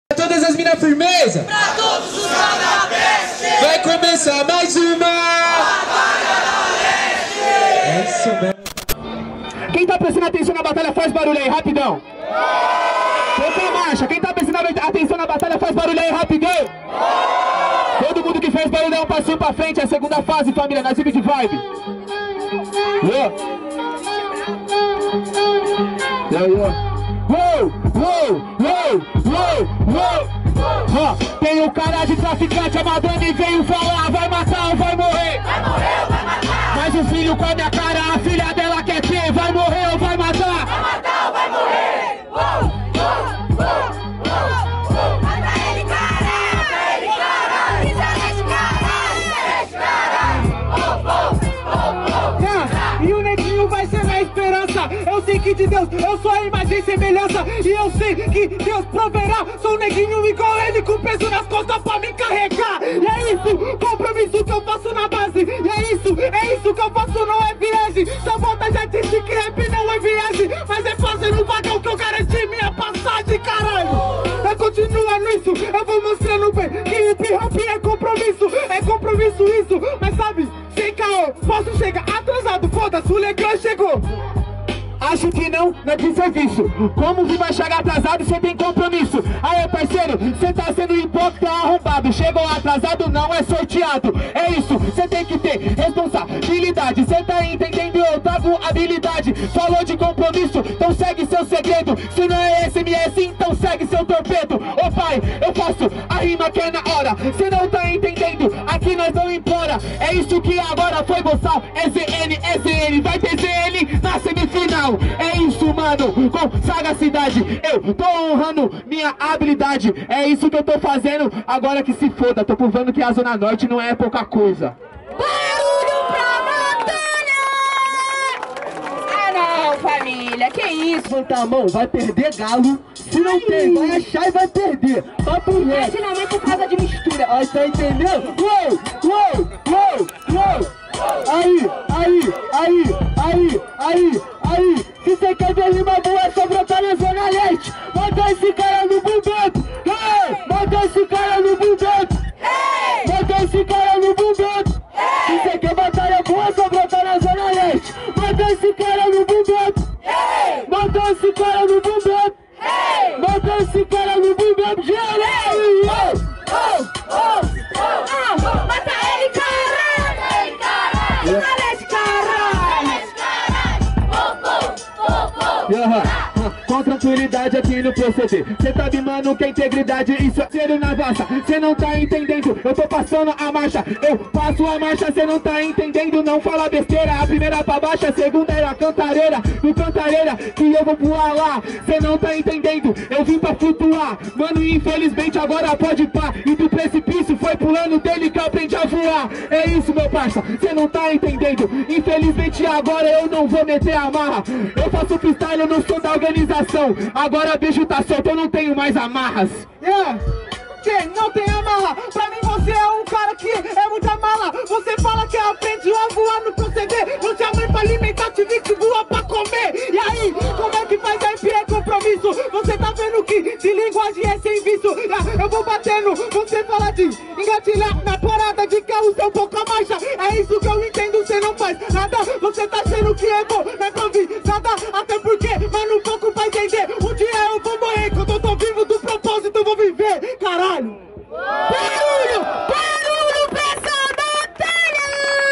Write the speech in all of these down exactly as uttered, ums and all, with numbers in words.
Todas as minas firmeza. Pra todos os canabestes. Vai começar mais uma Batalha da Leste. É isso mesmo. Quem tá prestando atenção na batalha faz barulho aí, rapidão. Toca a marcha. Quem tá prestando atenção na batalha faz barulho aí, rapidão. Todo mundo que fez barulho é um passinho pra frente. É a segunda fase, família, na Zig de Vibe. Yeah. Yeah, yeah. Uou, uou, uou, uou, uou. Huh. Tem o cara de traficante amador e veio falar: vai matar ou vai morrer? Vai morrer ou vai matar? Mas o filho come a cara, a filha dela quer ter. Vai morrer ou vai matar? Vai matar ou vai morrer? Uou, uou, uou, uou, uou. Mata ele, caralho, mata ele, caralho. Isso é esse caralho, isso é esse caralho. Uou, uou, uou, uou. E o neguinho vai ser minha esperança. Eu sei que de Deus eu sou a imagem e semelhança. E eu sei que Deus proverá. Sou um neguinho igual ele, com peso nas costas pra me carregar. E é isso, compromisso que eu faço na base. E é isso, é isso que eu faço, não é viagem. Sua volta já disse que rap não é viagem, mas é fazendo vagão que eu garanti minha passagem, caralho. É continuando isso, eu vou mostrando bem que hip hop é compromisso. É compromisso isso, mas sabe, sem caô, posso chegar atrasado, foda-se, o legal chegou. Acho que não, não é de serviço. Como que vai chegar atrasado, cê tem compromisso. Aí, parceiro, cê tá sendo hipócrita arrombado. Chegou atrasado, não é sorteado. É isso, cê tem que ter responsabilidade. Cê tá entendendo, eu trago habilidade. Falou de compromisso, então segue seu segredo. Se não é S M S, então segue seu torpedo. Ô pai, eu faço a rima que é na hora. Cê não tá entendendo, aqui nós não implora. É isso que agora foi boçal. É Z N, é Z N, vai ter Z N na semifinal. É isso, mano, com sagacidade eu tô honrando minha habilidade. É isso que eu tô fazendo, agora que se foda. Tô provando que a Zona Norte não é pouca coisa. Barulho pra batalha! Ah não, família, que isso? Levanta a mão, vai perder galo. Se não tem, vai achar e vai perder. Papo reto. Esse não é por causa de mistura. Aí, tá entendendo? Uou, uou, uou, uou. Aí, aí, aí, aí, aí, aí. Se você quer ver rima boa, é só brotar na Zona Leste. Bota esse cara no bumbento. Hey! Bota esse cara no bumbento. Hey! Bota esse cara no bumbento. Se você quer batalha boa, é só brotar na Zona Leste. Bota esse cara no bumbento. Hey! Bota esse cara no bumbento. Hey! Bota esse cara no bumbento. Geral! Oh, oh, oh, oh, mata ele, caralho! Mata ele, caralho! Mata ele, caralho! Oh, oh, oh, oh! Yeah. Com tranquilidade aqui no proceder. Cê sabe, mano, que a integridade, isso é ser na vaça. Cê não tá entendendo, eu tô passando a marcha. Eu passo a marcha, cê não tá entendendo. Não fala besteira, a primeira pra baixo, a segunda era a cantareira. No cantareira que eu vou voar lá. Cê não tá entendendo, eu vim pra flutuar. Mano, infelizmente agora pode pá. E do precipício foi pulando dele que eu aprendi a voar. É isso, meu parça, cê não tá entendendo. Infelizmente agora eu não vou meter a marra. Eu faço freestyle, eu não sou da organização. Agora beijo tá solto, eu não tenho mais amarras. Yeah. Quem não tem amarra? Pra mim você é um cara que é muita mala. Você fala que aprende a voar no proceder. Não tinha mãe pra alimentar, tive que voar pra comer. E aí, como é que faz rap é compromisso? Você tá vendo que de linguagem é sem vício. Eu vou batendo, você fala de engatilhar na parada de carro, seu pouco a marcha. É isso que eu entendo, você não faz nada. Você tá achando que é bom, não é pra ouvir nada. Até porque, mano, pouco vai entender. Um dia eu vou morrer, quando eu tô vivo do propósito eu vou viver. Caralho! Barulho! Barulho pra essa batalha!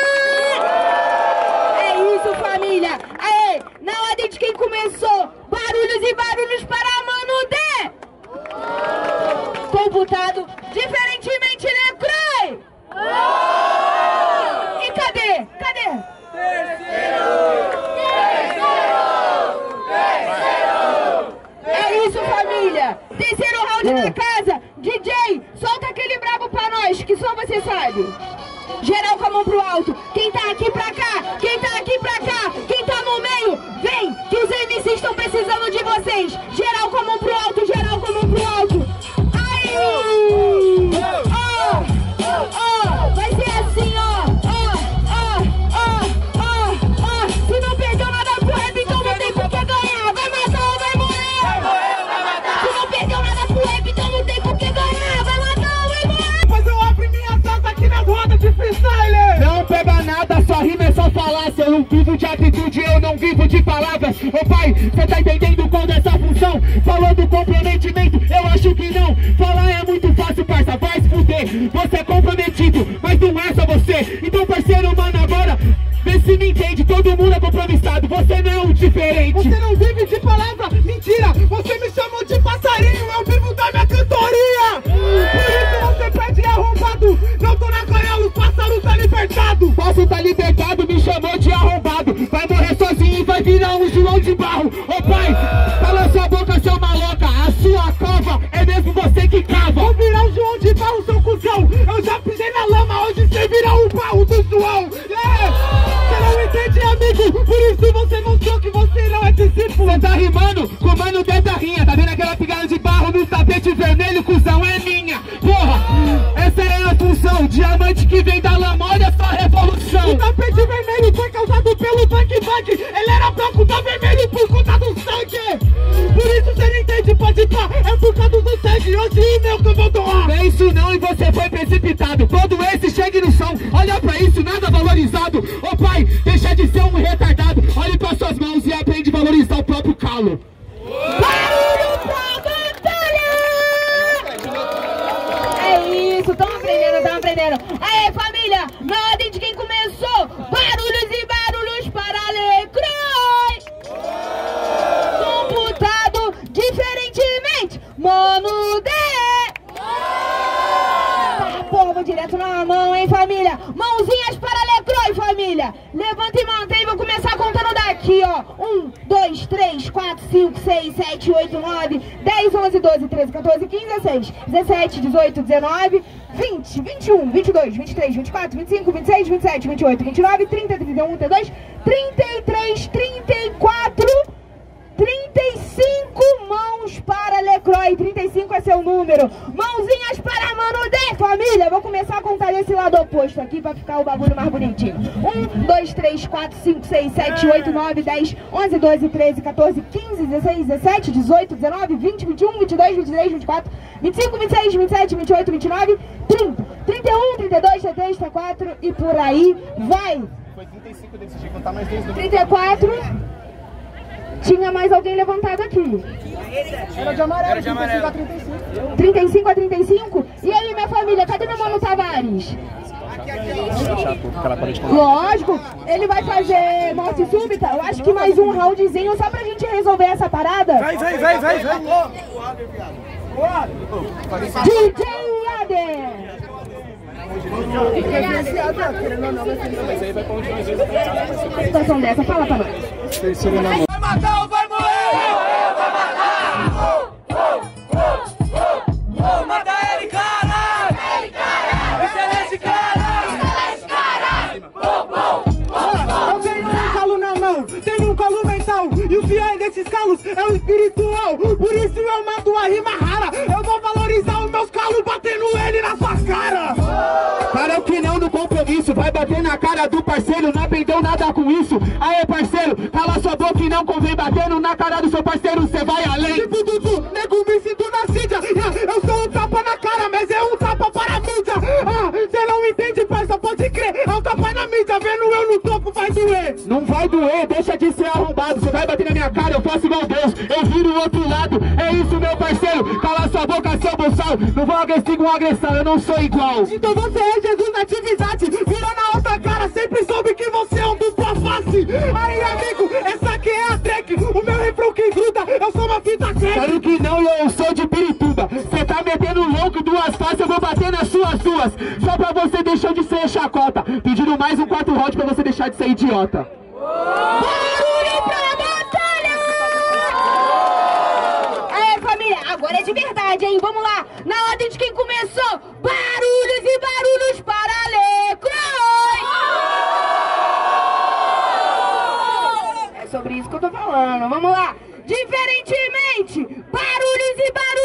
É isso, família! Aê, na ordem de quem começou, barulhos e barulhos para Mano D! Computado, diferentemente Necrói! E cadê? Cadê? Terceiro! É isso, família! Terceiro round na casa! D J, solta aquele brabo pra nós, que só você sabe! Geral com a mão pro alto! Quem tá aqui pra cá? Quem tá aqui pra cá? Quem tá no meio? Vem! Que os M Cs estão precisando de vocês! Geral com a mão pro alto! Geral com a mão pro alto! Aí! Ó! Ó! Vai ser assim, ó! Ó! Ó! Ó! Ó! Ó! Se não perdeu nada pro rap, então não tem por que ganhar! Vai matar ou vai morrer? Vai morrer ou vai matar? Se não perdeu nada pro rap, então não tem por vivo de atitude, eu não vivo de palavras. Ô pai, cê tá entendendo qual dessa função? Falou do comprometimento, eu acho que não. Falar é muito fácil, parça, vai se fuder. Você é comprometido, mas não é só você. Então parceiro, mano, agora vê se me entende, todo mundo é compromissado, você não é um diferente. Você não vive de palavra, mentira. Você me chamou de passarinho, eu vivo da minha cantoria. Por isso você perde arrombado. Não tô na gaiola, o pássaro tá libertado. Posso tá libertado, me chamou de arrombado. Vai morrer sozinho e vai virar um João de barro. Ô pai, cala sua boca, seu maloca. A sua cova é mesmo você que cava. Vou virar o João de barro, seu cuzão. Eu já pisei na lama, hoje você vira o barro do João. Yeah! Você não entende, amigo, por isso você mostrou que você não é discípulo. Você tá rimando com o mano dentro da rinha. Tá vendo aquela pegada de barro no tapete vermelho, cuzão, é minha. Porra, essa é a função. Diamante que vem da lama, olha só a revolução. O tapete vermelho foi causado pelo Bang Bang. Ele era branco, tá vermelho por conta do sangue. Por isso você não entende, pode pá, é por causa do sangue. Hoje o meu que eu vou doar. Não é isso não, e você foi precipitado. Todo esse chegue no chão, olha pra isso, nada valorizado. Ô pai, deixa de ser um retardado. Olhe pra suas mãos e aprende a valorizar o próprio calo. Barulho pra batalha! É isso, tão aprendendo, tão aprendendo. Aê, família, na ordem de quem começou, barulhos e barulhos para Lecroy. Computado diferentemente, mano D. Tá, porra, vou direto na mão, hein, família. Mãozinhas para Lecroy, família. Levanta e mantém, vou começar contando daqui, ó. um, dois, três, quatro, cinco, seis, sete, oito, nove, dez, onze, doze, treze, quatorze, quinze, dezesseis, dezessete, dezoito, dezenove, vinte, vinte e um, vinte e dois, vinte e três, vinte e quatro, vinte e cinco, vinte e seis, vinte e sete, vinte e oito, vinte e nove, trinta, trinta e um, trinta e dois, trinta e três, trinta e quatro, trinta e cinco mãos para Lecroy. trinta e cinco é seu número. Mãozinhas para Mano D, família. Vou começar a contar desse lado oposto aqui pra ficar o bagulho mais bonitinho. um, dois, três, quatro, cinco, seis, sete, oito, nove, dez, onze, doze, treze, quatorze, quinze, dezesseis, dezessete, dezoito, dezenove, vinte, vinte e um, vinte e dois, vinte e três, vinte e quatro, vinte e cinco, vinte e seis, vinte e sete, vinte e oito, vinte e nove, trinta, trinta e um, trinta e dois, trinta e três, trinta e quatro e por aí vai. Foi trinta e cinco, decidi contar mais dois números. trinta e quatro. Tinha mais alguém levantado aqui. Era de amarelo, era de amarelo. trinta e cinco a trinta e cinco. trinta e cinco a trinta e cinco? E aí, minha família, cadê meu mano Tavares? Lógico, ele vai fazer morte súbita. Eu acho que mais um roundzinho só pra gente resolver essa parada. Vai, vai, vai, vai, vai. D J Ader. A situação dessa, fala pra nós. Vai matar ou vai morrer? Vai matar! Vou matar ele, caralho! Ele, caralho! Excelente, caralho! Excelente, caralho! Eu tenho um calo na mão, tenho um calo mental. E o fiel desses calos é o espiritual. Por isso eu mato a rima rara. Eu vou valorizar os meus calos batendo ele na sua cara. Para o que não do compromisso, vai bater na cara do parceiro, não aprendeu nada com isso. Aê, parceiro, cala sua boca e não convém batendo na cara do seu parceiro, você vai além. Tipo Dudu, nego me sinto na Cíntia. Eu sou um tapa na cara, mas é um tapa para a mídia. Ah, cê não entende, parça, pode crer. É um tapa na mídia, vendo eu no topo vai doer. Não vai doer, deixa de ser arrombado. Você vai bater na minha cara, eu faço igual Deus, eu viro o outro lado. É isso, meu parceiro, cala sua boca, seu bolsal. Não vou agredir com agressão, eu não sou igual. Então você é Jesus na atividade, virou na outra cara, sempre soube que você é um dupla face. Aí, amigo, essa aqui é a track, o meu refrão que gruda, eu sou uma fita crack. Claro que não, eu sou de Pirituba. Cê tá metendo louco, duas faces, eu vou bater nas suas duas. Só pra você deixar de ser chacota, pedindo mais um quarto round pra você deixar de ser idiota. Barulho pra batalha! Aê, família, agora é de verdade, hein? Vamos lá, na ordem de quem começou, barulhos e barulhos para Lecroy! É sobre isso que eu tô falando, vamos lá. Diferentemente, barulhos e barulhos